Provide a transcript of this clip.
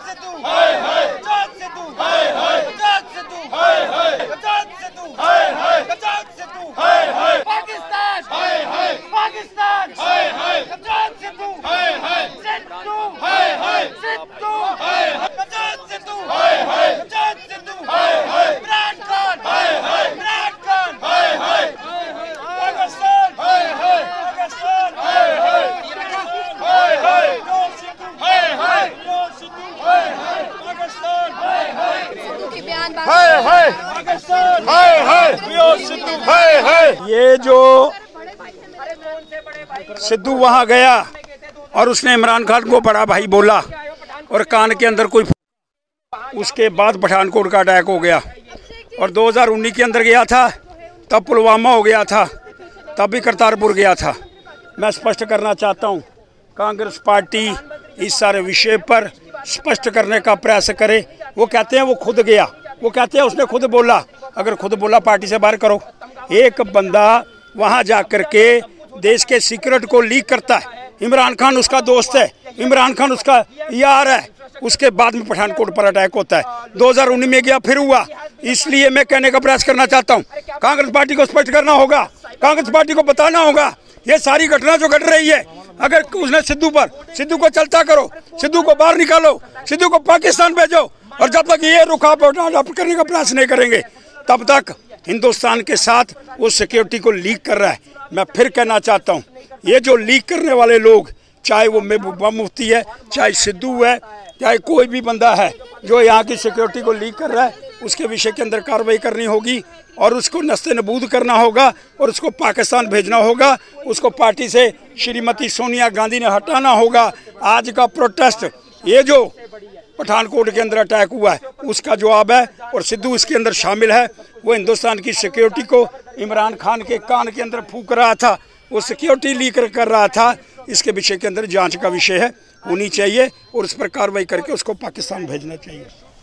सिद्धू हाय हाय आजाद सिद्धू हाय हाय आजाद सिद्धू हाय हाय आजाद सिद्धू हाय हाय आजाद सिद्धू हाय हाय पाकिस्तान हाय हाय पाकिस्तान हाय हाय आजाद सिद्धू हाय हाय सिद्धू हाय हाय सिद्धू हाय हाय आजाद सिद्धू हाय हाय आजाद सिद्धू हाय हाय इमरान खान हाय हाय इमरान खान हाय हाय पाकिस्तान हाय हाय पाकिस्तान हाय हाय हाय हाय हाय हाय सिद्धू हाय हाय पाकिस्तान हाय हाय सिद्धू के बयान हाय हाय पाकिस्तान हाय हाय सिद्धू हाय हाय। ये जो सिद्धू वहां गया और उसने इमरान खान को बड़ा भाई बोला और कान के अंदर कोई, उसके बाद पठानकोट का अटैक हो गया। और 2019 के अंदर गया था, तब पुलवामा हो गया था, तब भी करतारपुर गया था। मैं स्पष्ट करना चाहता हूँ, कांग्रेस पार्टी इस सारे विषय पर स्पष्ट करने का प्रयास करे। वो कहते हैं वो खुद गया, वो कहते हैं उसने खुद बोला। अगर खुद बोला पार्टी से बाहर करो। एक बंदा वहाँ जा कर के देश के सीक्रेट को लीक करता है। इमरान खान उसका दोस्त है, इमरान खान उसका यार है। उसके बाद में पठानकोट पर अटैक होता है। 2019 में गया, फिर हुआ। इसलिए मैं कहने का प्रयास करना चाहता हूँ, कांग्रेस पार्टी को स्पष्ट करना होगा, कांग्रेस पार्टी को बताना होगा ये सारी घटना जो घट रही है। अगर उसने सिद्धू को चलता करो, सिद्धू को बाहर निकालो, सिद्धू को पाकिस्तान भेजो। और जब तक ये रुकावट अडॉप्ट करने का प्रयास नहीं करेंगे, तब तक हिंदुस्तान के साथ वो सिक्योरिटी को लीक कर रहा है। मैं फिर कहना चाहता हूँ, ये जो लीक करने वाले लोग, चाहे वो महबूबा मुफ्ती है, चाहे सिद्धू है, चाहे कोई भी बंदा है जो यहाँ की सिक्योरिटी को लीक कर रहा है, उसके विषय के अंदर कार्रवाई करनी होगी और उसको नस्ते नबूद करना होगा और उसको पाकिस्तान भेजना होगा। उसको पार्टी से श्रीमती सोनिया गांधी ने हटाना होगा। आज का प्रोटेस्ट, ये जो पठानकोट के अंदर अटैक हुआ है, उसका जवाब है। और सिद्धू इसके अंदर शामिल है। वो हिंदुस्तान की सिक्योरिटी को इमरान खान के कान के अंदर फूंक रहा था, वो सिक्योरिटी लीक कर रहा था। इसके विषय के अंदर जांच का विषय है, होनी चाहिए और उस पर कार्रवाई करके उसको पाकिस्तान भेजना चाहिए।